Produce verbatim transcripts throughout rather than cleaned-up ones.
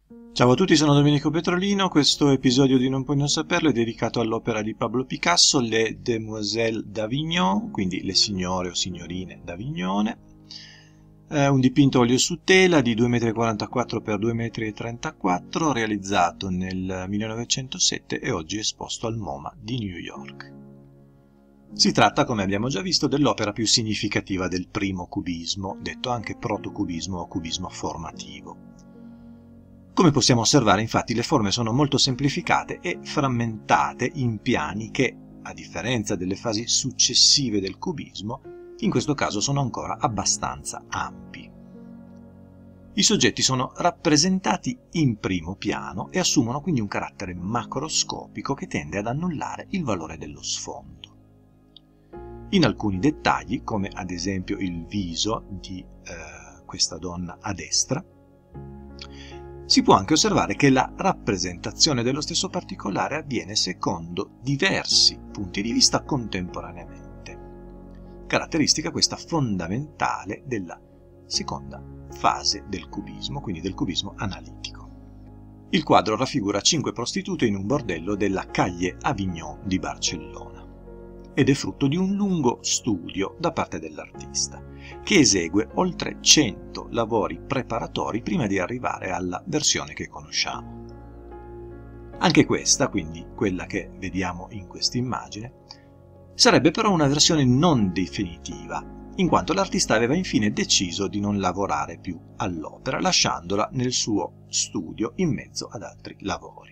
Ciao a tutti, sono Domenico Petrolino. Questo episodio di Non puoi non saperlo è dedicato all'opera di Pablo Picasso, Les Demoiselles d'Avignon, quindi le signore o signorine d'Avignone. È un dipinto olio su tela di due virgola quarantaquattro per due virgola trentaquattro metri, realizzato nel millenovecentosette e oggi esposto al MoMA di New York. Si tratta, come abbiamo già visto, dell'opera più significativa del primo cubismo, detto anche protocubismo o cubismo formativo. Come possiamo osservare, infatti, le forme sono molto semplificate e frammentate in piani che, a differenza delle fasi successive del cubismo, in questo caso sono ancora abbastanza ampi. I soggetti sono rappresentati in primo piano e assumono quindi un carattere macroscopico che tende ad annullare il valore dello sfondo. In alcuni dettagli, come ad esempio il viso di eh, questa donna a destra, si può anche osservare che la rappresentazione dello stesso particolare avviene secondo diversi punti di vista contemporaneamente, caratteristica questa fondamentale della seconda fase del cubismo, quindi del cubismo analitico. Il quadro raffigura cinque prostitute in un bordello della Calle Avignon di Barcellona ed è frutto di un lungo studio da parte dell'artista, che esegue oltre cento lavori preparatori prima di arrivare alla versione che conosciamo. Anche questa, quindi quella che vediamo in questa immagine, sarebbe però una versione non definitiva, in quanto l'artista aveva infine deciso di non lavorare più all'opera, lasciandola nel suo studio in mezzo ad altri lavori.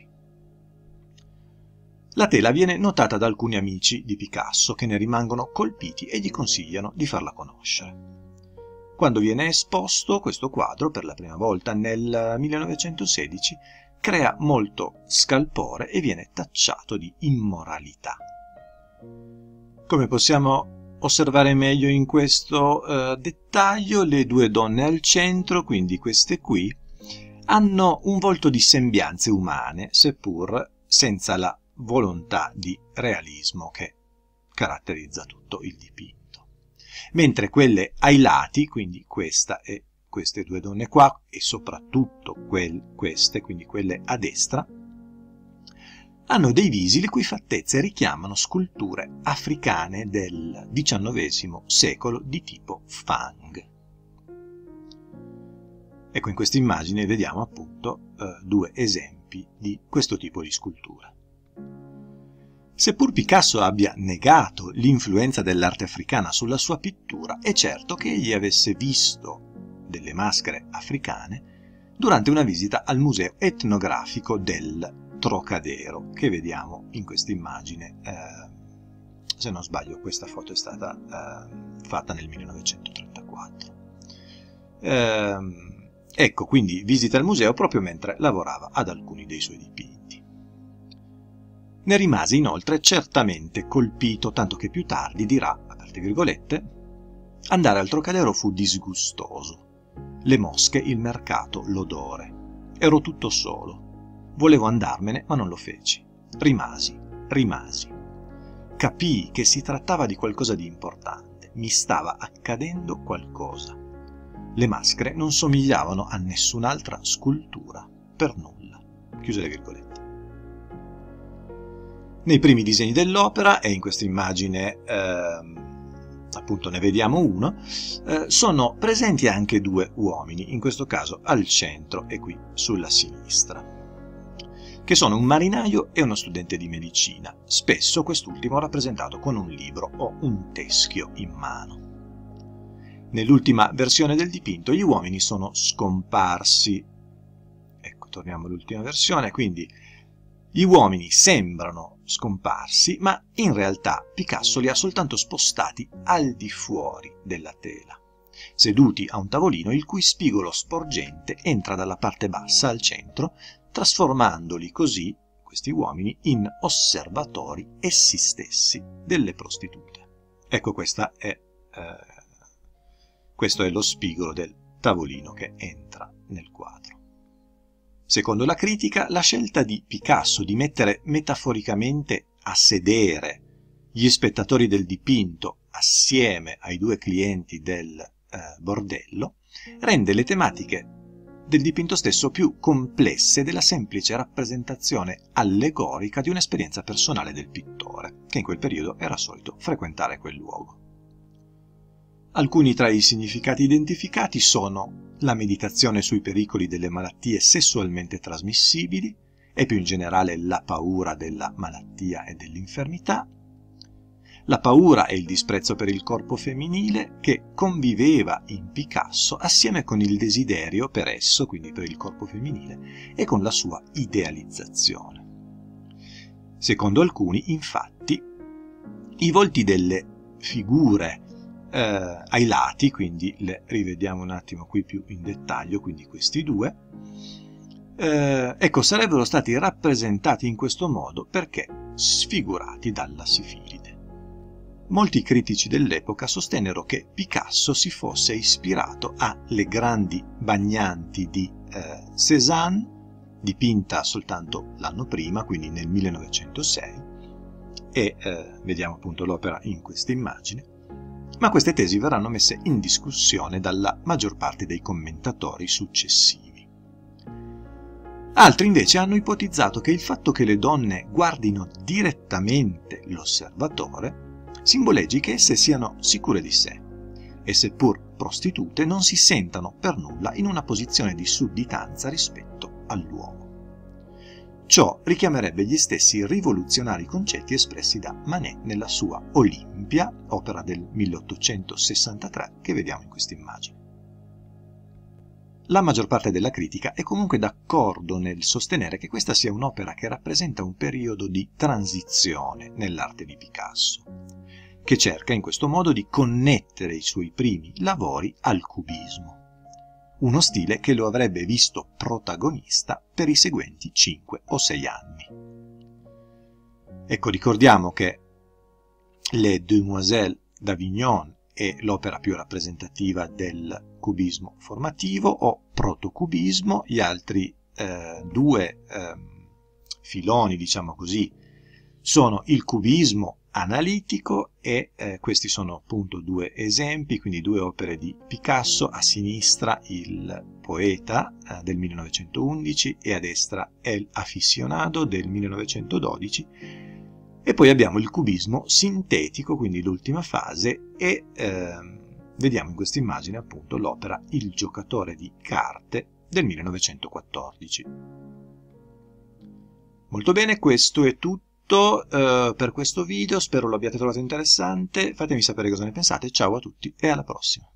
La tela viene notata da alcuni amici di Picasso che ne rimangono colpiti e gli consigliano di farla conoscere. Quando viene esposto, questo quadro, per la prima volta nel millenovecentosedici, crea molto scalpore e viene tacciato di immoralità. Come possiamo osservare meglio in questo eh, dettaglio, le due donne al centro, quindi queste qui, hanno un volto di sembianze umane, seppur senza la volontà di realismo che caratterizza tutto il dipinto. Mentre quelle ai lati, quindi questa e queste due donne qua, e soprattutto quel, queste, quindi quelle a destra, hanno dei visi le cui fattezze richiamano sculture africane del diciannovesimo secolo di tipo Fang. Ecco, in questa immagine vediamo appunto eh, due esempi di questo tipo di scultura. Seppur Picasso abbia negato l'influenza dell'arte africana sulla sua pittura, è certo che egli avesse visto delle maschere africane durante una visita al Museo etnografico del Trocadero, che vediamo in questa immagine. Eh, se non sbaglio, questa foto è stata eh, fatta nel millenovecentotrentaquattro. Eh, ecco, quindi visita al museo proprio mentre lavorava ad alcuni dei suoi dipinti. Ne rimase inoltre certamente colpito, tanto che più tardi dirà, aperte virgolette, andare al Trocadero fu disgustoso. Le mosche, il mercato, l'odore. Ero tutto solo. Volevo andarmene, ma non lo feci. Rimasi, rimasi. Capii che si trattava di qualcosa di importante. Mi stava accadendo qualcosa. Le maschere non somigliavano a nessun'altra scultura, per nulla. Chiuse le virgolette. Nei primi disegni dell'opera, e in questa immagine eh, appunto ne vediamo uno, eh, sono presenti anche due uomini, in questo caso al centro e qui sulla sinistra, che sono un marinaio e uno studente di medicina, spesso quest'ultimo rappresentato con un libro o un teschio in mano. Nell'ultima versione del dipinto gli uomini sono scomparsi. Ecco, torniamo all'ultima versione, quindi gli uomini sembrano scomparsi, ma in realtà Picasso li ha soltanto spostati al di fuori della tela, seduti a un tavolino il cui spigolo sporgente entra dalla parte bassa al centro, trasformandoli così, questi uomini, in osservatori essi stessi delle prostitute. Ecco, questa è, eh, questo è lo spigolo del tavolino che entra nel quadro. Secondo la critica, la scelta di Picasso di mettere metaforicamente a sedere gli spettatori del dipinto assieme ai due clienti del eh, bordello rende le tematiche del dipinto stesso più complesse della semplice rappresentazione allegorica di un'esperienza personale del pittore, che in quel periodo era solito frequentare quel luogo. Alcuni tra i significati identificati sono la meditazione sui pericoli delle malattie sessualmente trasmissibili e più in generale la paura della malattia e dell'infermità, la paura e il disprezzo per il corpo femminile che conviveva in Picasso assieme con il desiderio per esso, quindi per il corpo femminile, e con la sua idealizzazione. Secondo alcuni, infatti, i volti delle figure eh, ai lati, quindi le rivediamo un attimo qui più in dettaglio, quindi questi due, eh, ecco, sarebbero stati rappresentati in questo modo perché sfigurati dalla sifilide. Molti critici dell'epoca sostennero che Picasso si fosse ispirato alle grandi bagnanti di eh, Cézanne, dipinta soltanto l'anno prima, quindi nel millenovecentosei, e eh, vediamo appunto l'opera in questa immagine, ma queste tesi verranno messe in discussione dalla maggior parte dei commentatori successivi. Altri invece hanno ipotizzato che il fatto che le donne guardino direttamente l'osservatore simboleggi che esse siano sicure di sé e, seppur prostitute, non si sentano per nulla in una posizione di sudditanza rispetto all'uomo. Ciò richiamerebbe gli stessi rivoluzionari concetti espressi da Manet nella sua Olimpia, opera del milleottocentosessantatré, che vediamo in questa immagine. La maggior parte della critica è comunque d'accordo nel sostenere che questa sia un'opera che rappresenta un periodo di transizione nell'arte di Picasso, che cerca in questo modo di connettere i suoi primi lavori al cubismo, uno stile che lo avrebbe visto protagonista per i seguenti cinque o sei anni. Ecco, ricordiamo che Les Demoiselles d'Avignon è l'opera più rappresentativa del cubismo formativo o protocubismo. Gli altri eh, due eh, filoni, diciamo così, sono il cubismo analitico e eh, questi sono appunto due esempi, quindi due opere di Picasso: a sinistra il Poeta eh, del millenovecentoundici e a destra El Aficionado del millenovecentododici, e poi abbiamo il cubismo sintetico, quindi l'ultima fase, e eh, vediamo in questa immagine appunto l'opera Il giocatore di carte del millenovecentoquattordici. Molto bene, questo è tutto Uh, per questo video, spero lo abbiate trovato interessante. Fatemi sapere cosa ne pensate. Ciao a tutti e alla prossima.